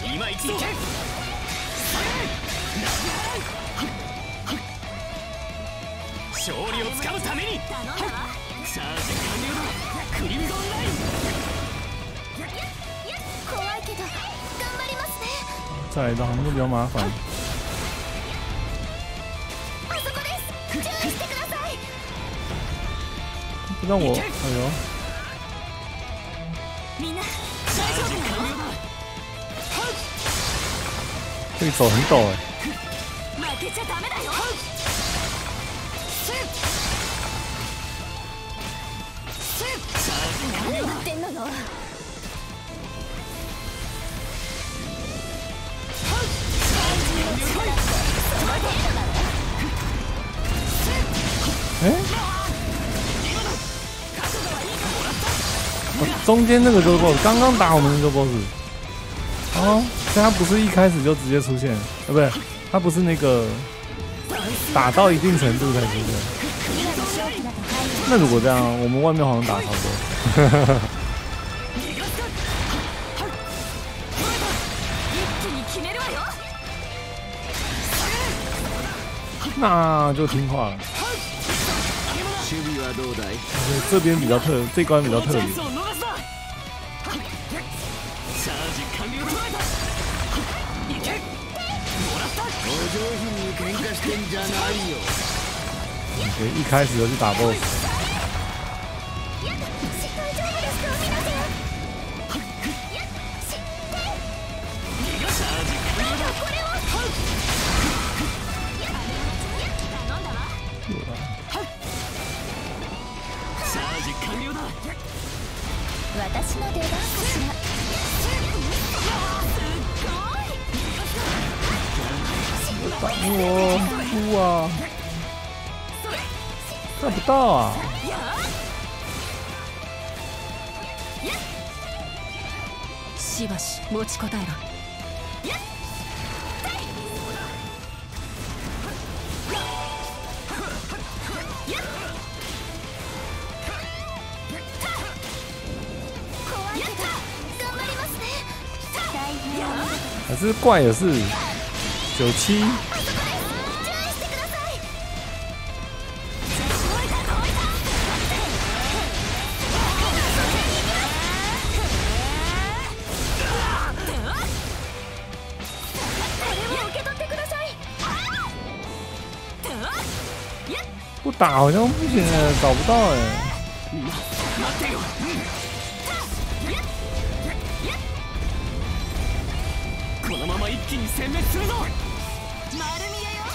今一度勝利をつかむためにチャージ完了だ。クリムゾンライン。 怖いけど頑張りますね。 再来一道好像比较麻烦。 あそこです。注意してください。 不让我，哎呦， みんな大丈夫なの？ 这个手很抖哎。 負けちゃダメだよ。何やってんのよ。 中间那个就是 BOSS， 刚刚打我们那个 BOSS。哦，所以他不是一开始就直接出现，不对，他不是那个打到一定程度才出现。那如果这样，我们外面好像打差不多。那就听话了。这边比较特，这关比较特别。一开始就去打 BOSS。 私の出番かしら。 我哭啊！看不到啊！ しばし持ちこたえろ。 还是怪也是97。不打好像不行哎，找不到哎。 このまま一気に殲滅するぞ。 丸見えよ。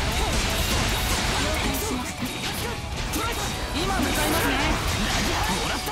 今向かいますね。もらった。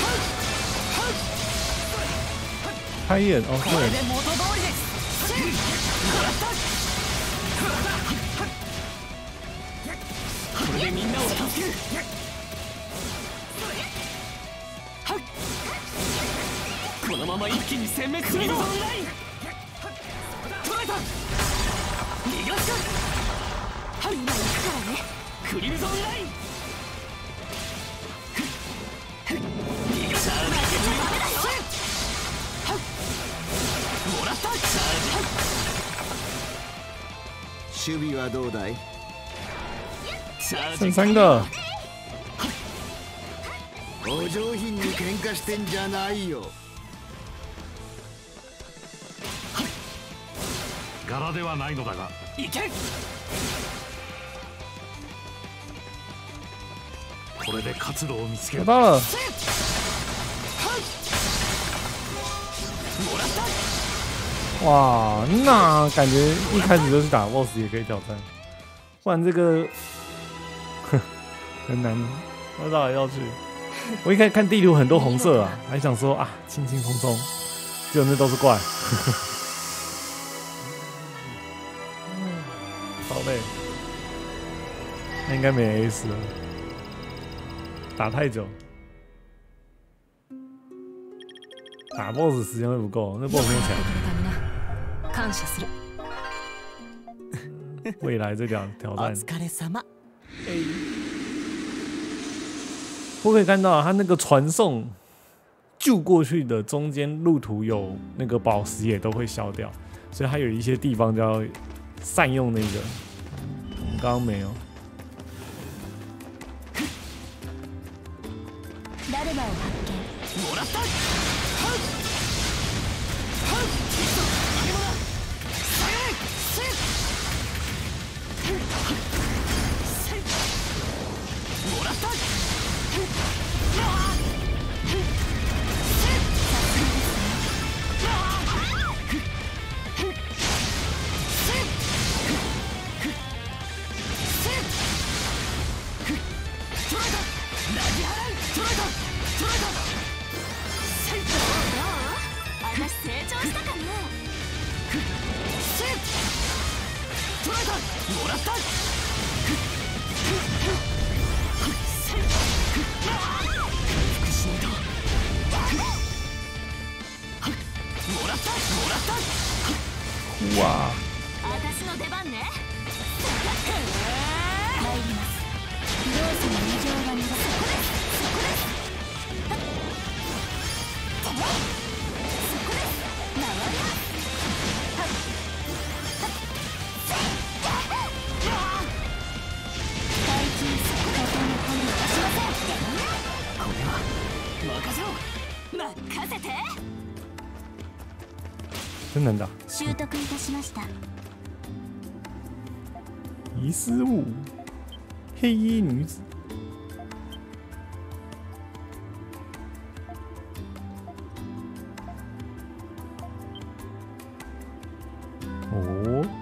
开眼哦， これで元通りです。もらった。これでみんなを助ける。このまま一気に殲滅するぞ。捉えた。逃がすか。今行くからね。クリムゾンライン。逃がしちゃダメだよ。もらった。 守備はどうだい？ 剩3个。 お上品に喧嘩してんじゃないよ。 柄ではないのだが。 いけ。 これで活路を見つける。 找到了。哇，那感觉一开始就去打 BOSS 也可以挑战，不然这个很难，我绕来绕去。我一开始看地图很多红色啊，还想说啊轻轻松松，结果那都是怪。好累，那应该没 AS 了，打太久，打 BOSS 时间会不够，那 BOSS 那么强。 感謝する。 未来这条挑战，不可以看到他那个传送救过去的中间路途有那个宝石也都会消掉，所以它有一些地方就要善用那个。我们刚刚没有。 ダルマを発見。 もらった。 私成長したかね。 捕らえた。もらった。福島だ。もらった。もらった。 哇！ 私の出番ね。参ります。ロースの異常が見られる。そこです。回ります。大金そこでの本領はしません。 これは任せろ。 任せて。 真难打。 習得いたしました。 遗失物，黑衣女子。哦，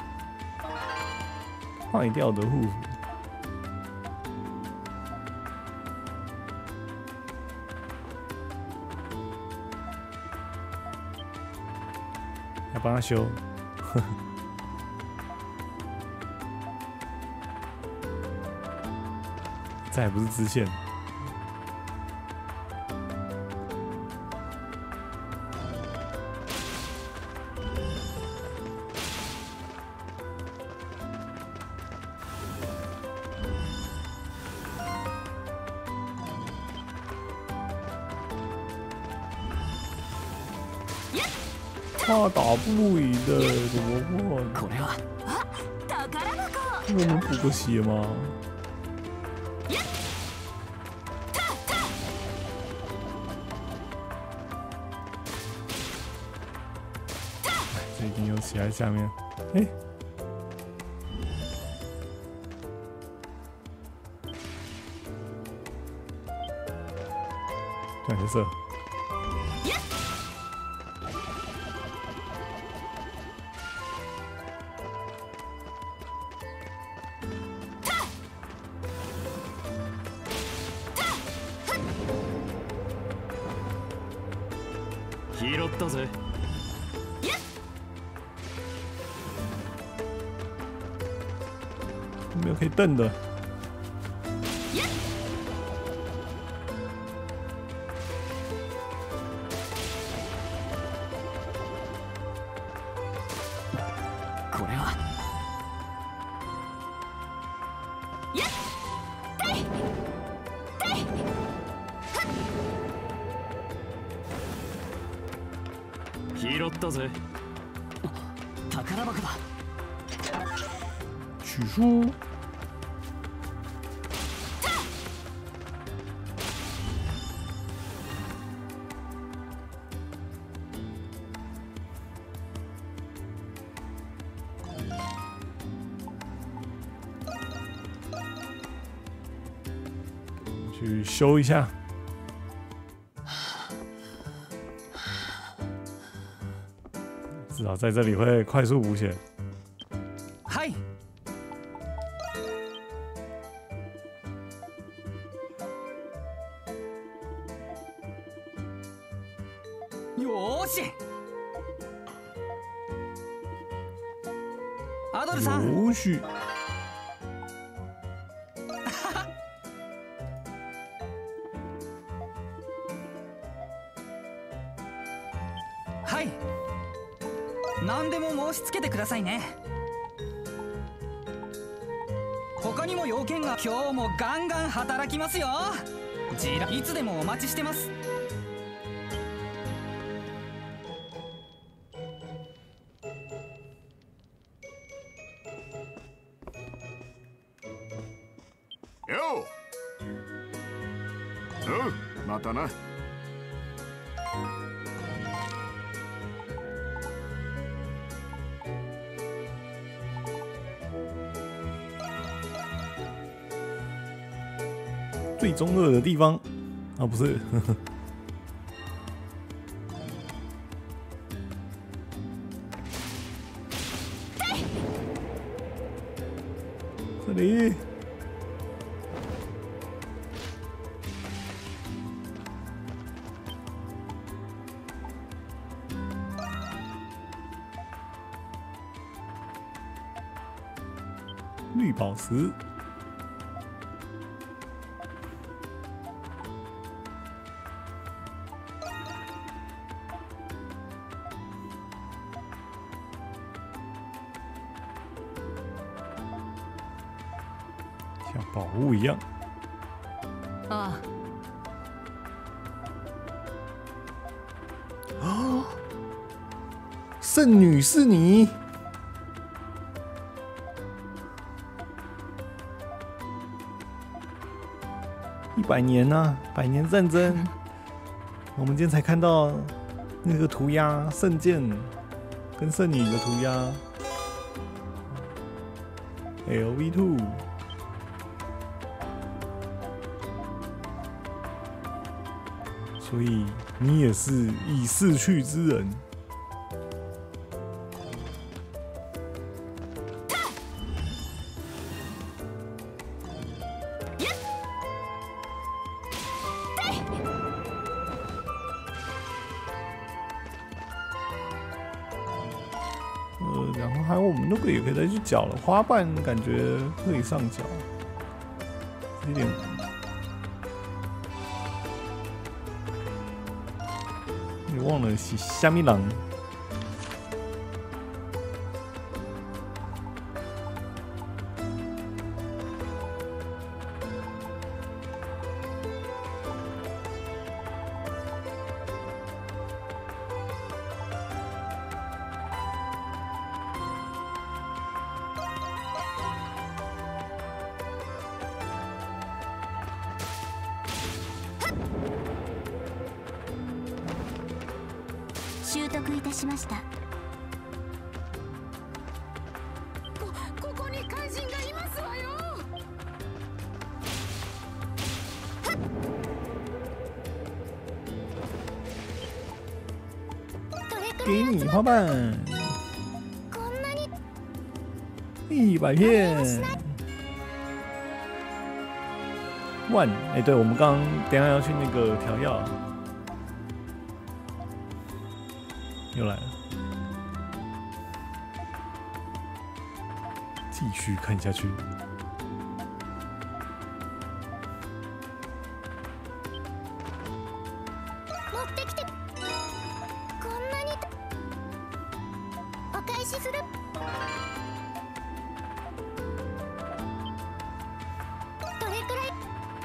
坏掉的护符。要帮他修。这还不是支线。他打不赢的，怎么办？ これは宝箱。 我们补个血吗？这已经有血在下面，哎、转角色。 拾ったぜ。 没有可以蹬的。 これは拾ったぜ。 宝箱だ。 取出。去修一下。至少在这里会快速补血。 はい。よーし。アドルさん。 よし。 はい。何でも申し付けてくださいね。他にも要件が。今日もガンガン働きますよ。いつでもお待ちしてます。 ようまたな。 最中二的地方啊，不是，呵呵这里。绿宝石，像宝物一样。 あ啊！圣女是你。100年呐、100年战争，我们今天才看到那个涂鸦圣剑跟圣女的涂鸦 LV2， 所以你也是已逝去之人。然后还有我们那个也可以再去搅了，花瓣感觉可以上搅，有点。你忘了是虾米人？ 習得いたしました。 ここに怪人がいますわよ。 给你花瓣， こんなに 100片。万，哎，对，我们刚刚等一下要去那个调药，又来了，继续看下去。 持ってきて。こんなにお返しする。どれくらい？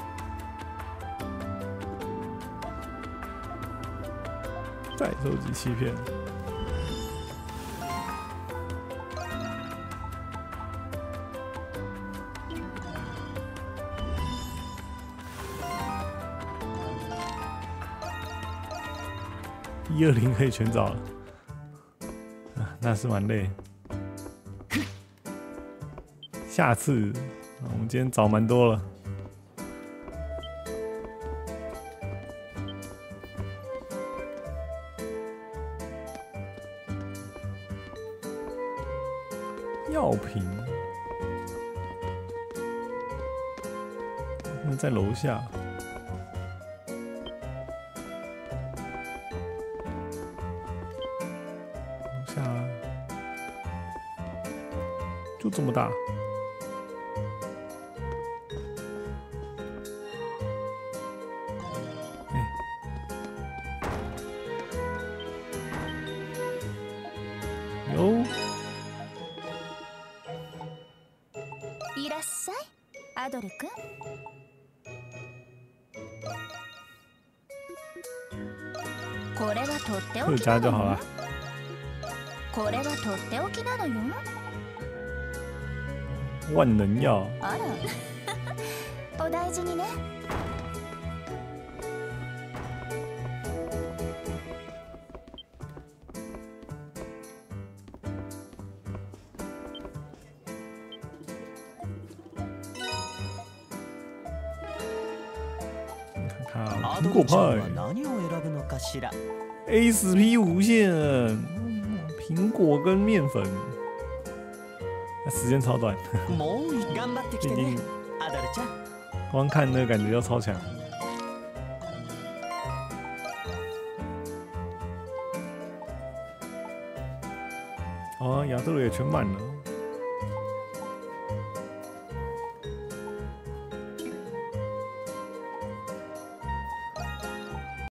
再收集7片。120可以全找了，啊，那是蛮累。下次，我们今天找蛮多了。药品，那在楼下。楼下就这么大。有。 いらっしゃい、アドル君。これはとってお回きなのよ家就好了。。 これはとっておきなのよ。 万能药， あら、 お大事にね。 看ア看苹果ドルちゃんは派何を選ぶのかしら。 ，ASP 无限，苹果跟面粉，那时间超短， もう頑張ってきてね毕竟， アドルちゃん。 光看那个感觉就超强。哦，亚特鲁也全满了。